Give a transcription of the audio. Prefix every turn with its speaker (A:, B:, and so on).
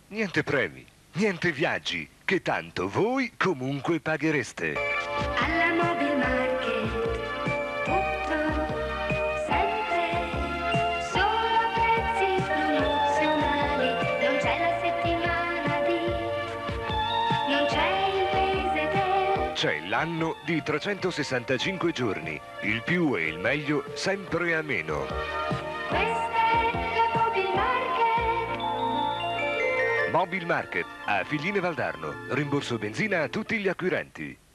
A: Niente premi, niente viaggi, che tanto voi comunque paghereste.
B: Alla Mobil Market, tutto, sempre, solo prezzi promozionali, non c'è la settimana di, non c'è il mese del.
A: C'è l'anno di 365 giorni, il più e il meglio sempre a meno.
B: Questa è la Mobil Market.
A: Mobil Market a Figline Valdarno, rimborso benzina a tutti gli acquirenti.